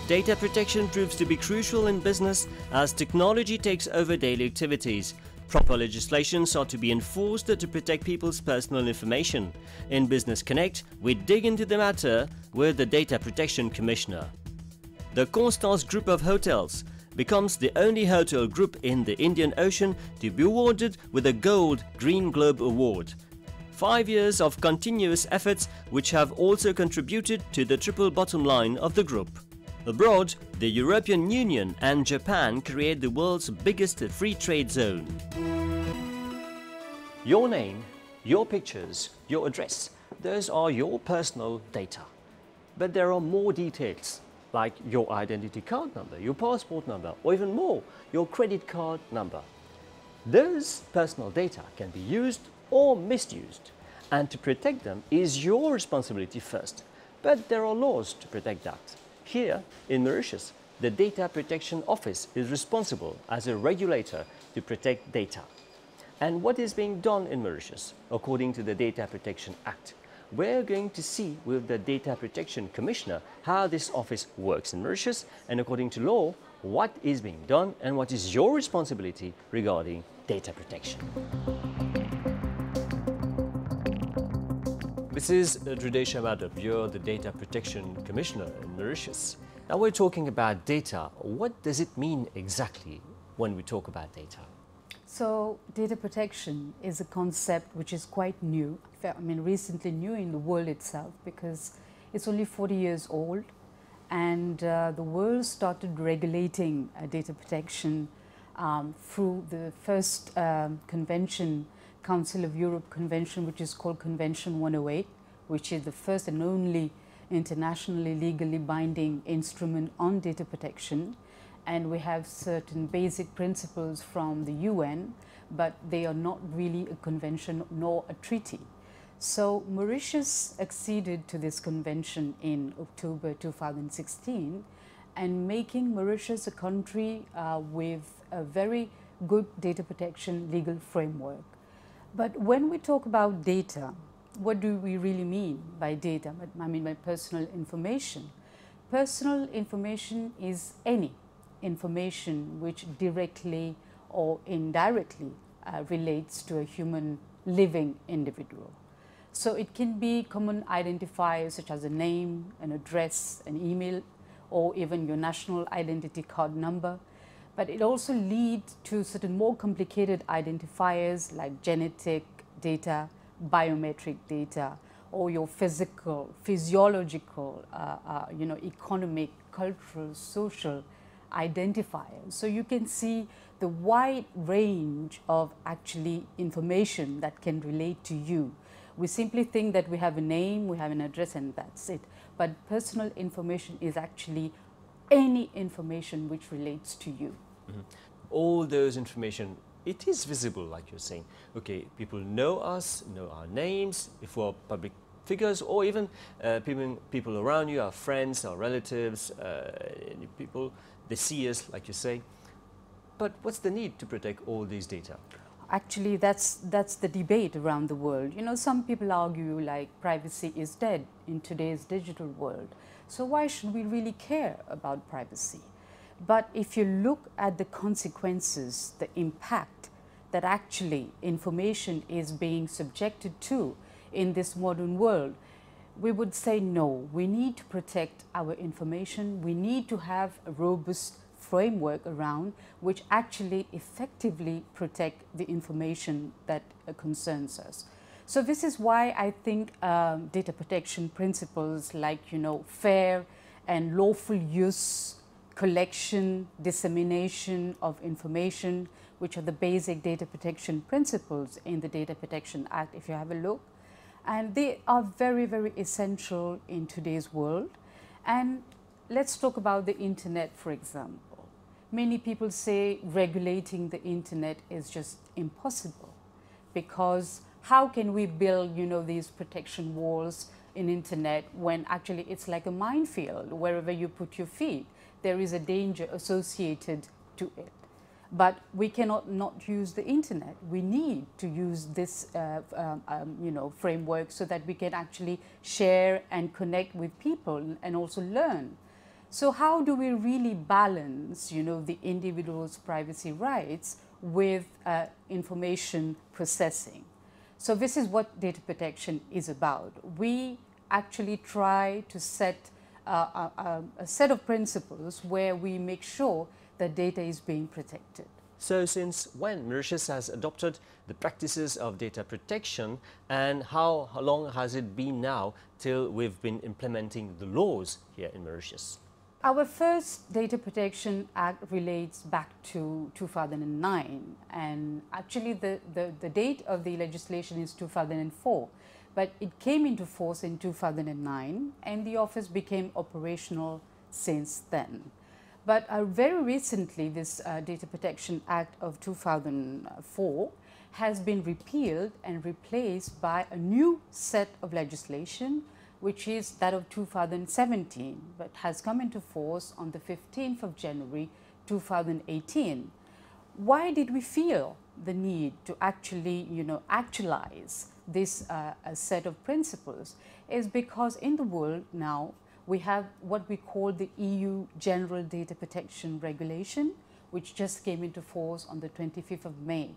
Data protection proves to be crucial in business as technology takes over daily activities. Proper legislations are to be enforced to protect people's personal information. In Business Connect, we dig into the matter with the Data Protection Commissioner. The Constance Group of Hotels becomes the only hotel group in the Indian Ocean to be awarded with a Gold Green Globe Award. 5 years of continuous efforts which have also contributed to the triple bottom line of the group. Abroad, the European Union and Japan create the world's biggest free trade zone. Your name, your pictures, your address, those are your personal data. But there are more details, like your identity card number, your passport number, or even more, your credit card number. Those personal data can be used or misused, and to protect them is your responsibility first. But there are laws to protect that. Here in Mauritius, the Data Protection Office is responsible as a regulator to protect data. And what is being done in Mauritius according to the Data Protection Act? We're going to see with the Data Protection Commissioner how this office works in Mauritius, and according to law, what is being done and what is your responsibility regarding data protection. This is Dridesh Madhav, you're the Data Protection Commissioner in Mauritius. Now we're talking about data. What does it mean exactly when we talk about data? So data protection is a concept which is quite new, recently new in the world itself, because it's only 40 years old, and the world started regulating data protection through the first convention, Council of Europe Convention, which is called Convention 108, which is the first and only internationally legally binding instrument on data protection. And we have certain basic principles from the UN, but they are not really a convention nor a treaty. So Mauritius acceded to this convention in October 2016, and making Mauritius a country with a very good data protection legal framework. But when we talk about data, what do we really mean by data? I mean by personal information. Personal information is any information which directly or indirectly relates to a human living individual. So it can be common identifiers such as a name, an address, an email, or even your national identity card number. But it also leads to certain more complicated identifiers like genetic data, biometric data, or your physical, physiological, economic, cultural, social identifiers. So you can see the wide range of actually information that can relate to you. We simply think that we have a name, we have an address, and that's it. But personal information is actually any information which relates to you. Mm-hmm. All those information, it is visible, like you're saying. Okay, people know us, know our names, if we're public figures, or even people around you, our friends, our relatives, people, they see us, like you say. But what's the need to protect all these data? Actually, that's the debate around the world. You know, some people argue like privacy is dead in today's digital world. So why should we really care about privacy? But if you look at the consequences, the impact that actually information is being subjected to in this modern world, we would say no, we need to protect our information. We need to have a robust framework around which actually effectively protect the information that concerns us. So this is why I think data protection principles like, fair and lawful use, collection, dissemination of information, which are the basic data protection principles in the Data Protection Act, if you have a look. And they are very, very essential in today's world. And let's talk about the internet, for example. Many people say regulating the internet is just impossible, because how can we build, these protection walls in internet when actually it's like a minefield? Wherever you put your feet, there is a danger associated to it. But we cannot not use the internet. We need to use this framework so that we can actually share and connect with people and also learn. So how do we really balance, you know, the individual's privacy rights with information processing? So this is what data protection is about. We actually try to set a set of principles where we make sure that data is being protected. So since when Mauritius has adopted the practices of data protection, and how long has it been now till we've been implementing the laws here in Mauritius? Our first Data Protection Act relates back to 2009, and actually the date of the legislation is 2004, but it came into force in 2009 and the office became operational since then. But very recently this Data Protection Act of 2004 has been repealed and replaced by a new set of legislation, which is that of 2017, but has come into force on the 15th of January 2018. Why did we feel the need to actually, you know, actualize this set of principles? Is because in the world now we have what we call the EU General Data Protection Regulation, which just came into force on the 25th of May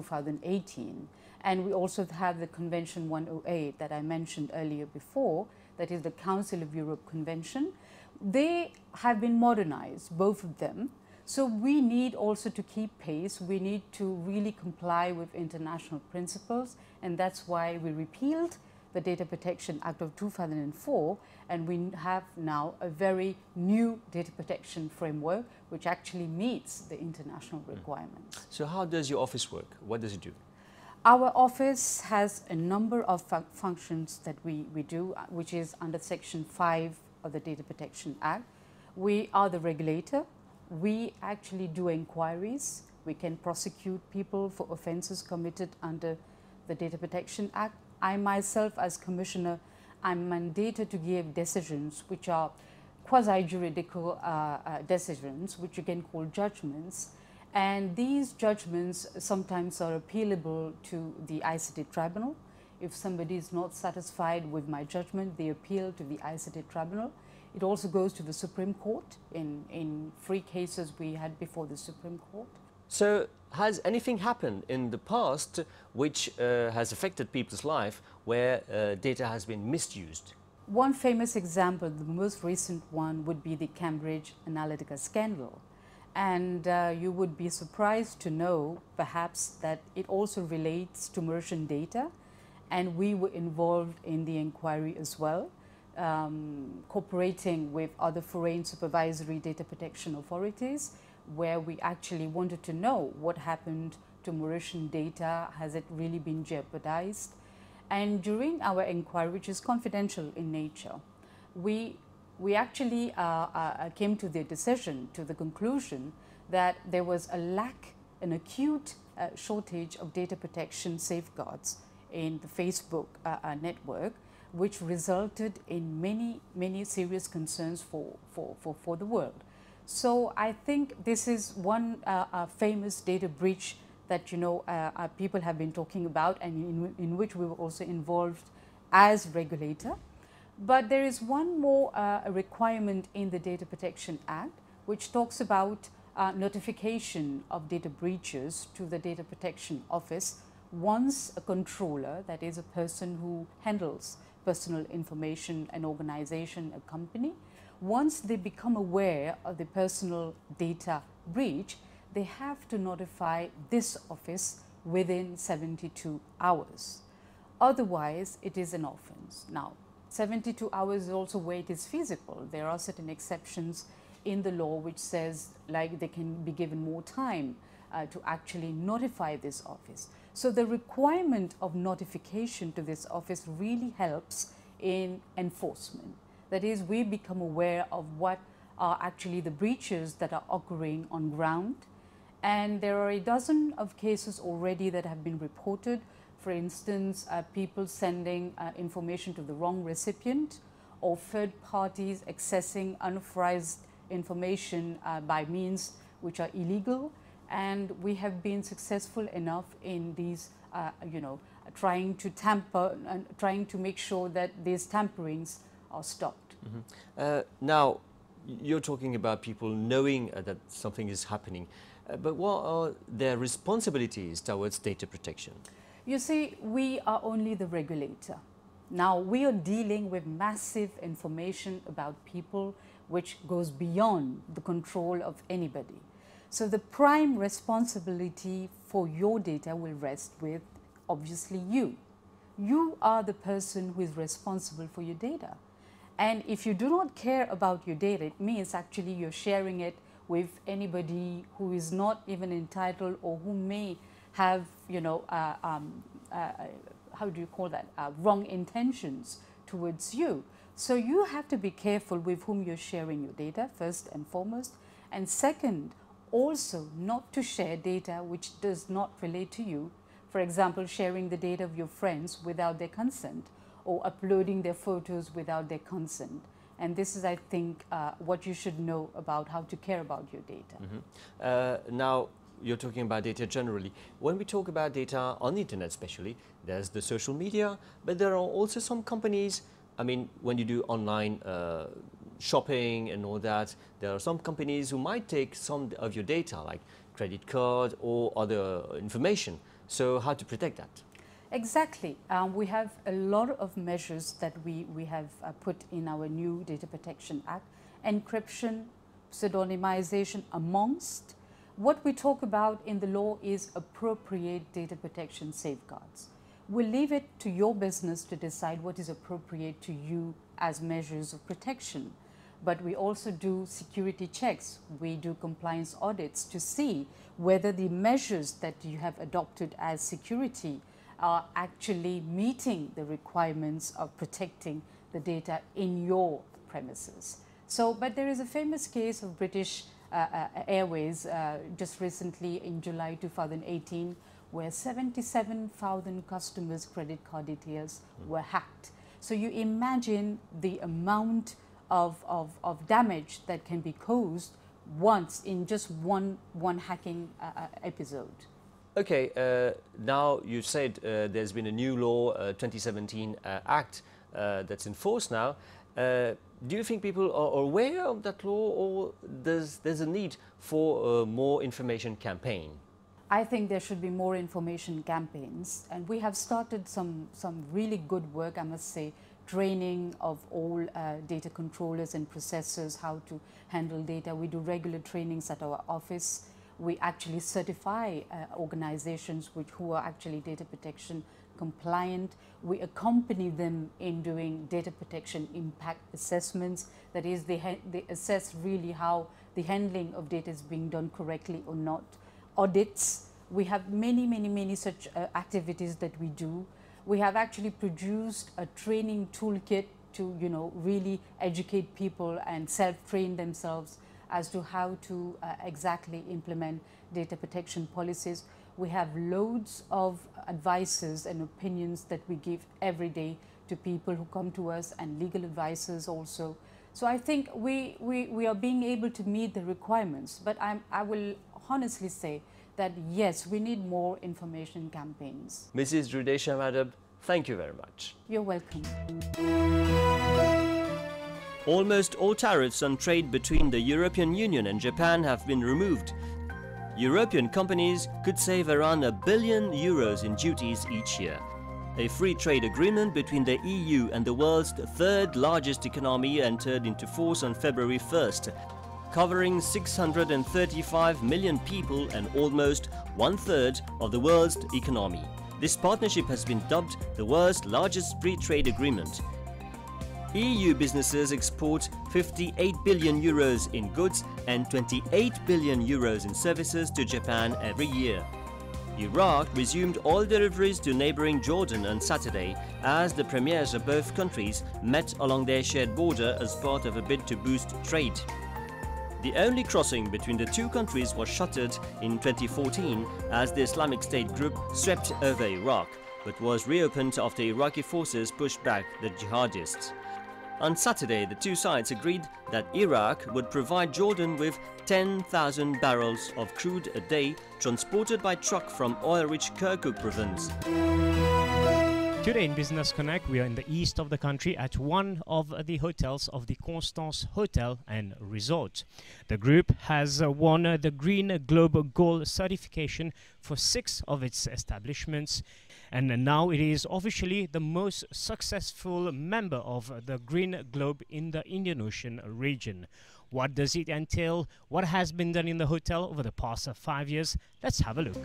2018. And we also have the Convention 108 that I mentioned earlier before, that is the Council of Europe Convention. They have been modernized, both of them. So we need also to keep pace. We need to really comply with international principles. And that's why we repealed the Data Protection Act of 2004. And we have now a very new data protection framework, which actually meets the international requirements. So how does your office work? What does it do? Our office has a number of functions that we do, which is under Section 5 of the Data Protection Act. We are the regulator. We actually do inquiries. We can prosecute people for offences committed under the Data Protection Act. I myself, as Commissioner, I'm mandated to give decisions which are quasi-juridical decisions, which you can call judgments. And these judgments sometimes are appealable to the ICT tribunal. If somebody is not satisfied with my judgment, they appeal to the ICT tribunal. It also goes to the Supreme Court in 3 cases we had before the Supreme Court. So has anything happened in the past which has affected people's life where data has been misused? One famous example, the most recent one, would be the Cambridge Analytica scandal. And you would be surprised to know, perhaps, that it also relates to Mauritian data, and we were involved in the inquiry as well, cooperating with other foreign supervisory data protection authorities, where we actually wanted to know what happened to Mauritian data. Has it really been jeopardized? And during our inquiry, which is confidential in nature, we actually came to the decision, to the conclusion that there was a lack, an acute shortage of data protection safeguards in the Facebook network, which resulted in many serious concerns for the world. So I think this is one famous data breach that, you know, people have been talking about, and in which we were also involved as regulator. But there is one more requirement in the Data Protection Act, which talks about notification of data breaches to the Data Protection Office once a controller, that is a person who handles personal information, an organization, a company, once they become aware of the personal data breach, they have to notify this office within 72 hours. Otherwise, it is an offense. Now, 72 hours is also where it is feasible. There are certain exceptions in the law which says, like, they can be given more time to actually notify this office. So the requirement of notification to this office really helps in enforcement. That is, we become aware of what are actually the breaches that are occurring on ground. And there are a dozen of cases already that have been reported. For instance, people sending information to the wrong recipient, or third parties accessing unauthorized information by means which are illegal. And we have been successful enough in these, trying to tamper and trying to make sure that these tamperings are stopped. Now, you're talking about people knowing that something is happening, but what are their responsibilities towards data protection? You see, we are only the regulator. Now, we are dealing with massive information about people which goes beyond the control of anybody. So the prime responsibility for your data will rest with, obviously, you. You are the person who is responsible for your data. And if you do not care about your data, it means actually you're sharing it with anybody who is not even entitled or who may have, you know, how do you call that, wrong intentions towards you. So you have to be careful with whom you're sharing your data, first and foremost. And second, also not to share data which does not relate to you. For example, sharing the data of your friends without their consent, or uploading their photos without their consent. And this is, I think, what you should know about how to care about your data. Mm-hmm. Now, you're talking about data generally. When we talk about data on the internet especially, there's the social media, but there are also some companies, I mean, when you do online shopping and all that, there are some companies who might take some of your data, like credit card or other information. So how to protect that? Exactly. We have a lot of measures that we have put in our new Data Protection Act. Encryption, pseudonymization amongst. What we talk about in the law is appropriate data protection safeguards. We'll leave it to your business to decide what is appropriate to you as measures of protection. But we also do security checks. We do compliance audits to see whether the measures that you have adopted as security are actually meeting the requirements of protecting the data in your premises. So, but there is a famous case of British Airways just recently in July 2018, where 77,000 customers' credit card details were hacked. So you imagine the amount of damage that can be caused once in just one hacking episode. Okay, now you said there's been a new law, 2017 Act, that's in force now. Do you think people are aware of that law, or there's a need for a more information campaign? I think there should be more information campaigns, and we have started some really good work, I must say, training of all data controllers and processors how to handle data. We do regular trainings at our office. We actually certify organizations who are actually data protection compliant. We accompany them in doing data protection impact assessments. That is, they assess really how the handling of data is being done correctly or not. Audits. We have many such activities that we do. We have actually produced a training toolkit to, you know, really educate people and self-train themselves as to how to exactly implement data protection policies. We have loads of advices and opinions that we give every day to people who come to us, and legal advisors also. So I think we are being able to meet the requirements, but I will honestly say that yes, we need more information campaigns. Mrs. Drudesha Madab, thank you very much. You're welcome. Almost all tariffs on trade between the European Union and Japan have been removed. European companies could save around €1 billion in duties each year. A free trade agreement between the EU and the world's third largest economy entered into force on February 1st, covering 635 million people and almost 1/3 of the world's economy. This partnership has been dubbed the world's largest free trade agreement. EU businesses export €58 billion in goods and €28 billion in services to Japan every year. Iraq resumed all deliveries to neighboring Jordan on Saturday as the premiers of both countries met along their shared border as part of a bid to boost trade. The only crossing between the two countries was shuttered in 2014 as the Islamic State group swept over Iraq, but was reopened after Iraqi forces pushed back the jihadists. On Saturday, the two sides agreed that Iraq would provide Jordan with 10,000 barrels of crude a day transported by truck from oil-rich Kirkuk province. Today in Business Connect, we are in the east of the country at one of the hotels of the Constance Hotel and Resort. The group has won the Green Globe Gold certification for 6 of its establishments, and now it is officially the most successful member of the Green Globe in the Indian Ocean region. What does it entail? What has been done in the hotel over the past 5 years? Let's have a look.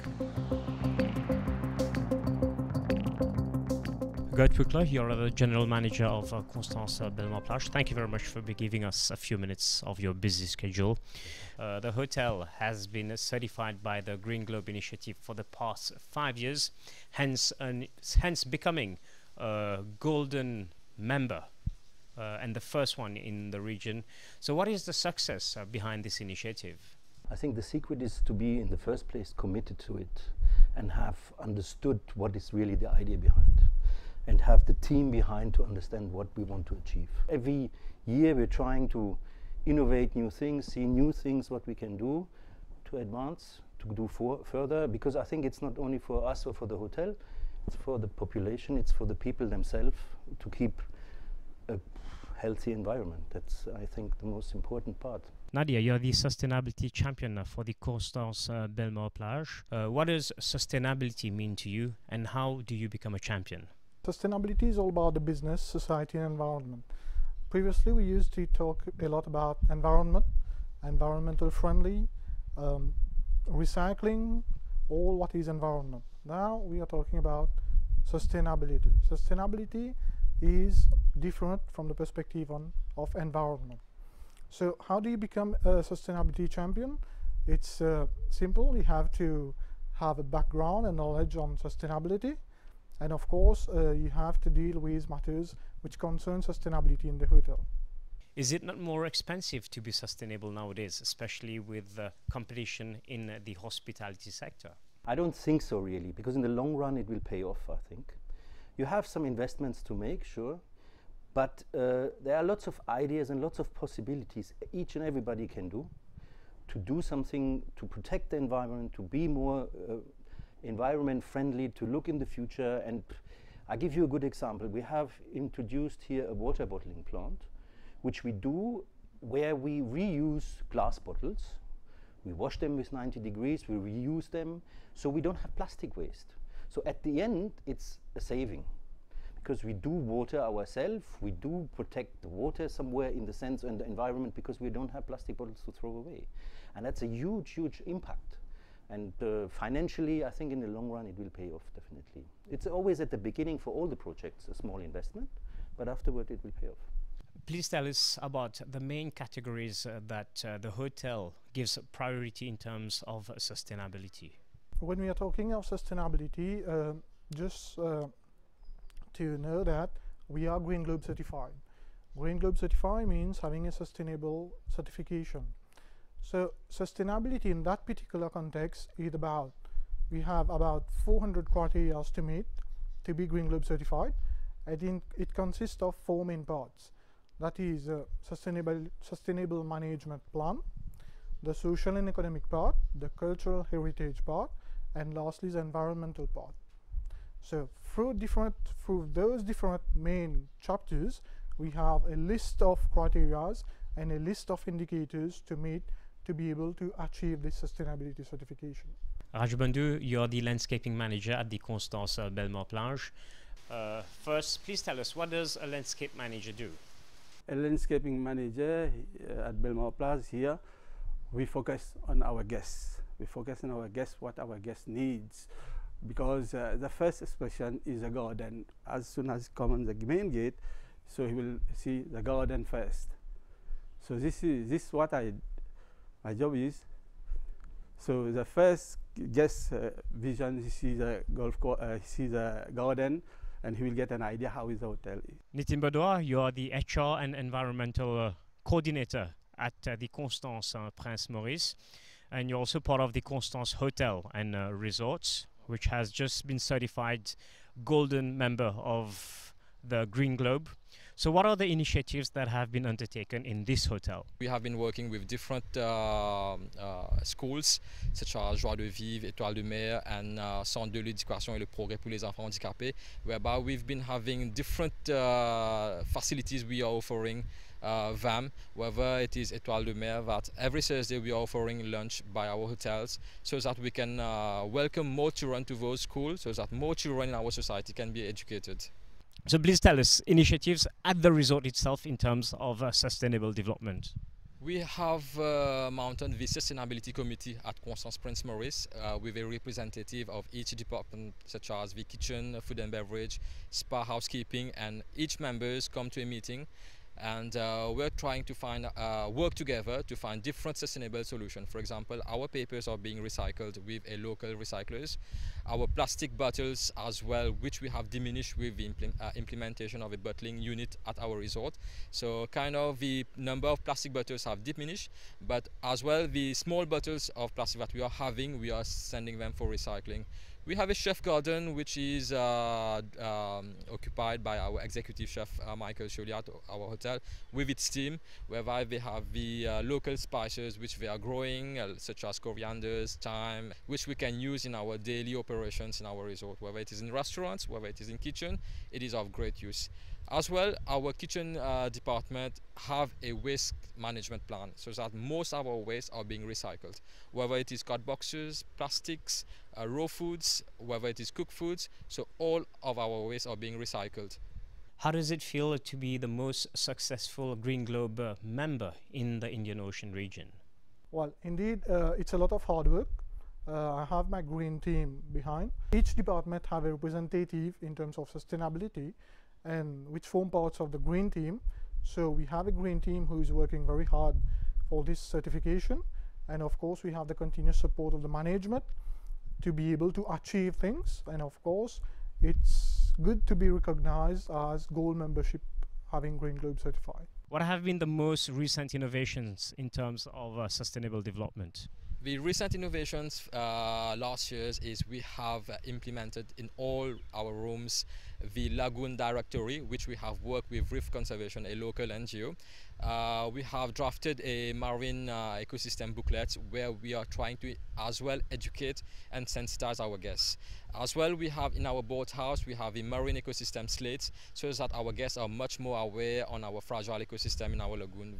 Gert Pukler, you're the General Manager of Constance Bellemare-Plage. Thank you very much for giving us a few minutes of your busy schedule. The hotel has been certified by the Green Globe Initiative for the past 5 years, hence becoming a golden member and the first one in the region. So what is the success behind this initiative? I think the secret is to be in the first place committed to it and have understood what is really the idea behind, and have the team behind to understand what we want to achieve. Every year we're trying to innovate new things, see new things what we can do to advance, to do further, because I think it's not only for us or for the hotel, it's for the population, it's for the people themselves to keep a healthy environment. That's, I think, the most important part. Nadia, you're the sustainability champion for the Constance Bellemare-Plage. What does sustainability mean to you, and how do you become a champion? Sustainability is all about the business, society and environment. Previously we used to talk a lot about environment, environmental friendly, recycling, all what is environment. Now we are talking about sustainability. Sustainability is different from the perspective of environment. So how do you become a sustainability champion? It's simple. You have to have a background and knowledge on sustainability. And of course, you have to deal with matters which concern sustainability in the hotel. Is it not more expensive to be sustainable nowadays, especially with the competition in the hospitality sector? I don't think so really, because in the long run it will pay off, I think. You have some investments to make, sure, but there are lots of ideas and lots of possibilities each and everybody can do something to protect the environment, to be more environment friendly, to look in the future. And I give you a good example. We have introduced here a water bottling plant, which we do where we reuse glass bottles. We wash them with 90 degrees, we reuse them, so we don't have plastic waste. So at the end, it's a saving, because we do water ourselves, we do protect the water somewhere in the sense and the environment, because we don't have plastic bottles to throw away. And that's a huge, huge impact. And financially, I think in the long run it will pay off, definitely. It's always at the beginning for all the projects a small investment, but afterward it will pay off. Please tell us about the main categories that the hotel gives priority in terms of sustainability. When we are talking of sustainability, just to know that we are Green Globe certified. Green Globe certified means having a sustainable certification. So sustainability in that particular context is about, we have about 400 criteria to meet to be Green Globe certified. It consists of 4 main parts. That is a sustainable management plan, the social and economic part, the cultural heritage part, and lastly the environmental part. So through those different main chapters, we have a list of criteria and a list of indicators to meet to be able to achieve this sustainability certification. Raju Bandhu, you're the landscaping manager at the Constance Bellemare-Plage. First, please tell us, what does a landscape manager do? A landscaping manager at Bellemare-Plage here, we focus on our guests. We focus on our guests, what our guest needs, because the first expression is a garden. As soon as he comes on the main gate, so he will see the garden first. So this is what my job is. So the first guest vision, he sees a he sees a garden, and he will get an idea how is the hotel. Nitin Baudouin, you are the HR and environmental coordinator at the Constance Prince Maurice, and you're also part of the Constance Hotel and Resorts, which has just been certified golden member of the Green Globe. So what are the initiatives that have been undertaken in this hotel? We have been working with different schools such as Joie de Vivre, Étoile de Mer, and Centre de l'Éducation et le Progrès pour les enfants handicapés, whereby we've been having different facilities we are offering them, whether it is Étoile de Mer, that every Thursday we are offering lunch by our hotels so that we can welcome more children to those schools, so that more children in our society can be educated. So please tell us initiatives at the resort itself in terms of sustainable development. We have mounted the Sustainability Committee at Constance Prince Maurice with a representative of each department, such as the kitchen, food and beverage, spa, housekeeping, and each members come to a meeting, and we're trying to find work together to find different sustainable solutions. For example, our papers are being recycled with a local recyclers. Our plastic bottles as well, which we have diminished with the implementation of a bottling unit at our resort. So kind of the number of plastic bottles have diminished, but as well the small bottles of plastic that we are having, we are sending them for recycling. We have a chef garden which is occupied by our executive chef Michael Chauliat at our hotel with its team, whereby they have the local spices which they are growing, such as corianders, thyme, which we can use in our daily operations in our resort, whether it is in restaurants, whether it is in kitchen, it is of great use. As well, our kitchen department have a waste management plan so that most of our waste are being recycled, whether it is card boxes, plastics, raw foods, whether it is cooked foods, so all of our waste are being recycled. How does it feel to be the most successful Green Globe member in the Indian Ocean region? Well, indeed, it's a lot of hard work. I have my green team behind. Each department have a representative in terms of sustainability, and which form parts of the green team. So we have a green team who is working very hard for this certification, and of course we have the continuous support of the management to be able to achieve things, and of course it's good to be recognized as gold membership having Green Globe certified. What have been the most recent innovations in terms of sustainable development? The recent innovations last year is we have implemented in all our rooms the Lagoon Directory, which we have worked with Reef Conservation, a local NGO. We have drafted a marine ecosystem booklet where we are trying to as well educate and sensitize our guests. As well, we have in our boat house, we have a marine ecosystem slate so that our guests are much more aware on our fragile ecosystem in our lagoon.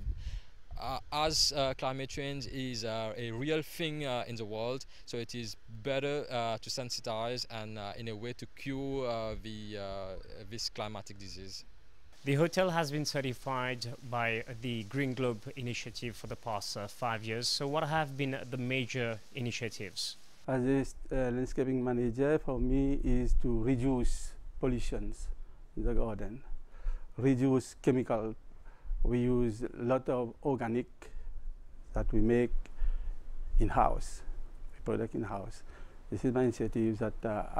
As climate change is a real thing in the world, so it is better to sensitize and in a way to cure this climatic disease. The hotel has been certified by the Green Globe initiative for the past 5 years. So what have been the major initiatives? As a landscaping manager, for me is to reduce pollutions in the garden, reduce chemical. We use a lot of organic that we make in-house, we product in-house. This is my initiative that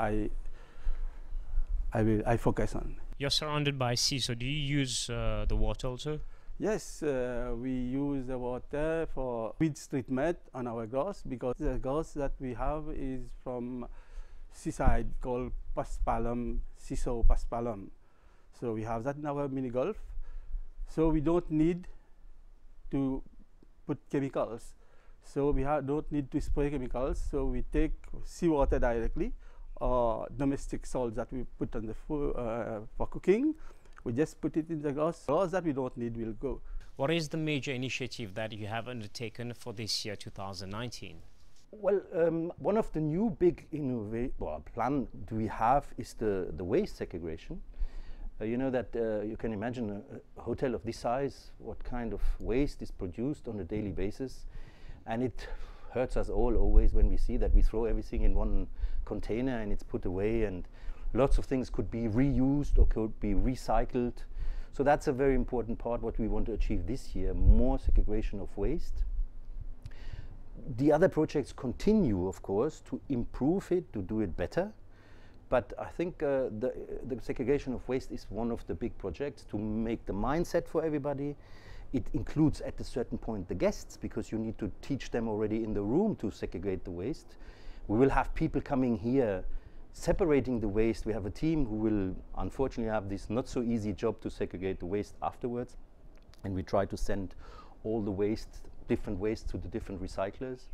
I focus on. You're surrounded by sea, so do you use the water also? Yes, we use the water for weed treatment on our grass, because the grass that we have is from seaside called Paspalum, Siso Paspalum. So we have that in our mini golf. So we don't need to put chemicals. So we don't need to spray chemicals. So we take seawater directly, or domestic salt that we put on the food for cooking. We just put it in the grass. Grass that we don't need will go. What is the major initiative that you have undertaken for this year, 2019? Well, one of the new big plan we have is the waste segregation. You know that you can imagine a hotel of this size, what kind of waste is produced on a daily basis, and it hurts us all always when we see that we throw everything in one container and it's put away, and lots of things could be reused or could be recycled. So that's a very important part what we want to achieve this year, more segregation of waste. The other projects continue, of course, to improve it, to do it better. But I think the segregation of waste is one of the big projects to make the mindset for everybody. It includes at a certain point the guests, because you need to teach them already in the room to segregate the waste. We will have people coming here separating the waste. We have a team who will unfortunately have this not so easy job to segregate the waste afterwards. And we try to send all the waste, different waste, to the different recyclers.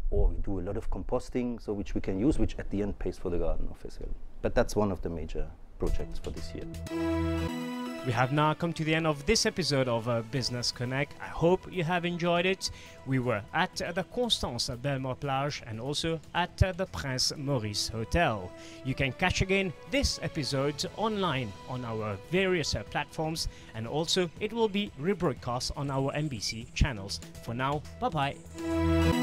or we do a lot of composting, so which we can use, which at the end pays for the garden off as well. But that's one of the major projects for this year. We have now come to the end of this episode of Business Connect. I hope you have enjoyed it. We were at the Constance Belle-Maure-Plage and also at the Prince Maurice Hotel. You can catch again this episode online on our various platforms, and also it will be rebroadcast on our MBC channels. For now, bye-bye.